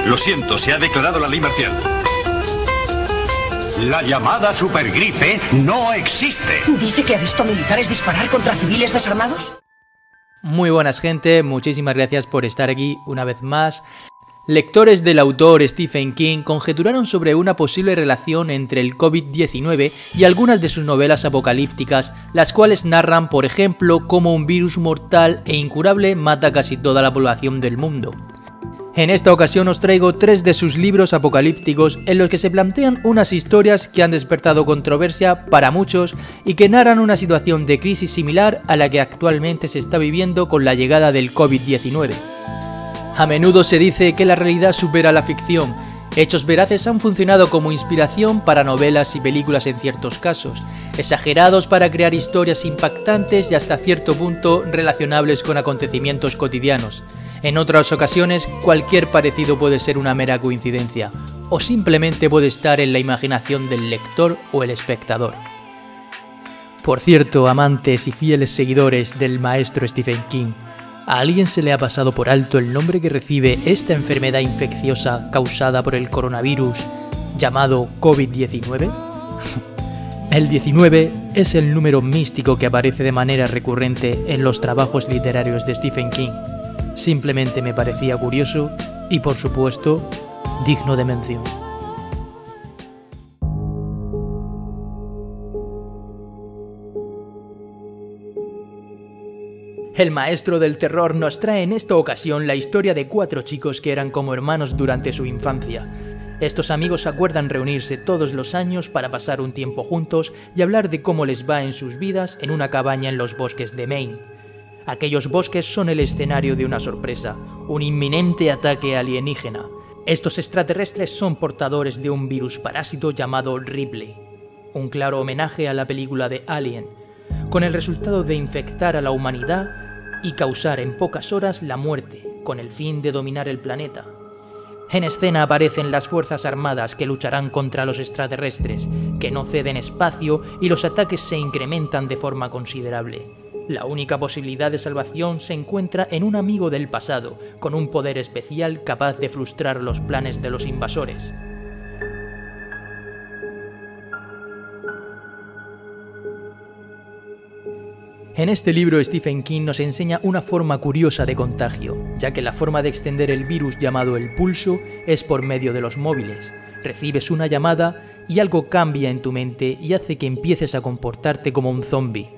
Lo siento, se ha declarado la ley marcial. La llamada supergripe no existe. ¿Dice que ha visto militares disparar contra civiles desarmados? Muy buenas gente, muchísimas gracias por estar aquí una vez más. Lectores del autor Stephen King conjeturaron sobre una posible relación entre el COVID-19 y algunas de sus novelas apocalípticas, las cuales narran, por ejemplo, cómo un virus mortal e incurable mata a casi toda la población del mundo. En esta ocasión os traigo 3 de sus libros apocalípticos en los que se plantean unas historias que han despertado controversia para muchos y que narran una situación de crisis similar a la que actualmente se está viviendo con la llegada del COVID-19. A menudo se dice que la realidad supera la ficción. Hechos veraces han funcionado como inspiración para novelas y películas en ciertos casos, exagerados para crear historias impactantes y hasta cierto punto relacionables con acontecimientos cotidianos. En otras ocasiones, cualquier parecido puede ser una mera coincidencia, o simplemente puede estar en la imaginación del lector o el espectador. Por cierto, amantes y fieles seguidores del maestro Stephen King, ¿a alguien se le ha pasado por alto el nombre que recibe esta enfermedad infecciosa causada por el coronavirus llamado COVID-19? El 19 es el número místico que aparece de manera recurrente en los trabajos literarios de Stephen King. Simplemente me parecía curioso y, por supuesto, digno de mención. El maestro del terror nos trae en esta ocasión la historia de 4 chicos que eran como hermanos durante su infancia. Estos amigos acuerdan reunirse todos los años para pasar un tiempo juntos y hablar de cómo les va en sus vidas en una cabaña en los bosques de Maine. Aquellos bosques son el escenario de una sorpresa, un inminente ataque alienígena. Estos extraterrestres son portadores de un virus parásito llamado Ripley, un claro homenaje a la película de Alien, con el resultado de infectar a la humanidad y causar en pocas horas la muerte, con el fin de dominar el planeta. En escena aparecen las fuerzas armadas que lucharán contra los extraterrestres, que no ceden espacio y los ataques se incrementan de forma considerable. La única posibilidad de salvación se encuentra en un amigo del pasado, con un poder especial capaz de frustrar los planes de los invasores. En este libro Stephen King nos enseña una forma curiosa de contagio, ya que la forma de extender el virus llamado el pulso es por medio de los móviles. Recibes una llamada y algo cambia en tu mente y hace que empieces a comportarte como un zombie.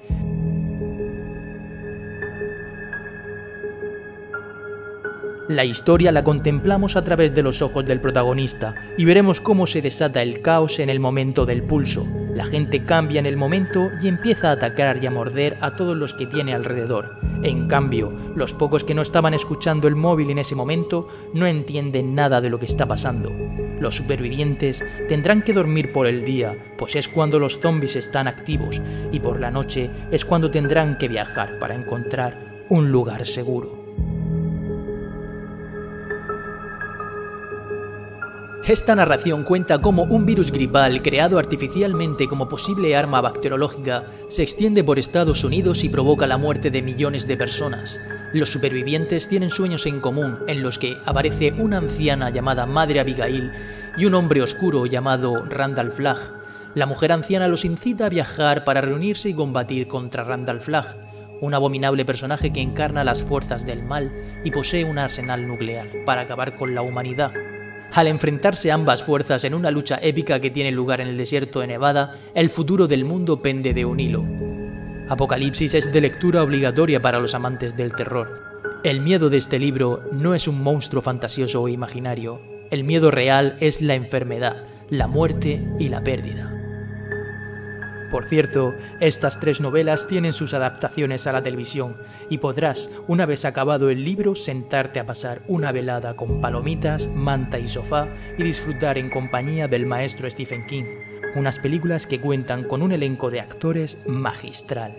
La historia la contemplamos a través de los ojos del protagonista y veremos cómo se desata el caos en el momento del pulso. La gente cambia en el momento y empieza a atacar y a morder a todos los que tiene alrededor. En cambio, los pocos que no estaban escuchando el móvil en ese momento no entienden nada de lo que está pasando. Los supervivientes tendrán que dormir por el día, pues es cuando los zombies están activos, y por la noche es cuando tendrán que viajar para encontrar un lugar seguro. Esta narración cuenta cómo un virus gripal creado artificialmente como posible arma bacteriológica se extiende por Estados Unidos y provoca la muerte de millones de personas. Los supervivientes tienen sueños en común en los que aparece una anciana llamada Madre Abigail y un hombre oscuro llamado Randall Flagg. La mujer anciana los incita a viajar para reunirse y combatir contra Randall Flagg, un abominable personaje que encarna las fuerzas del mal y posee un arsenal nuclear para acabar con la humanidad. Al enfrentarse ambas fuerzas en una lucha épica que tiene lugar en el desierto de Nevada, el futuro del mundo pende de un hilo. Apocalipsis es de lectura obligatoria para los amantes del terror. El miedo de este libro no es un monstruo fantasioso o imaginario. El miedo real es la enfermedad, la muerte y la pérdida. Por cierto, estas 3 novelas tienen sus adaptaciones a la televisión y podrás, una vez acabado el libro, sentarte a pasar una velada con palomitas, manta y sofá y disfrutar en compañía del maestro Stephen King, unas películas que cuentan con un elenco de actores magistral.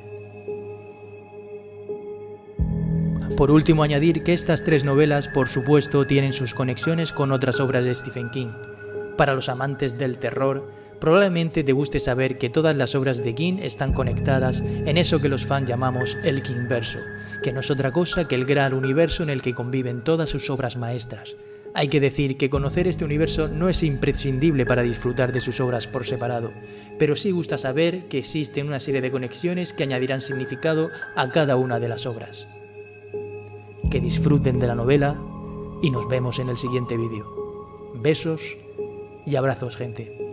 Por último, añadir que estas 3 novelas, por supuesto, tienen sus conexiones con otras obras de Stephen King. Para los amantes del terror, probablemente te guste saber que todas las obras de King están conectadas en eso que los fans llamamos el Kingverso, que no es otra cosa que el gran universo en el que conviven todas sus obras maestras. Hay que decir que conocer este universo no es imprescindible para disfrutar de sus obras por separado, pero sí gusta saber que existen una serie de conexiones que añadirán significado a cada una de las obras. Que disfruten de la novela y nos vemos en el siguiente vídeo. Besos y abrazos, gente.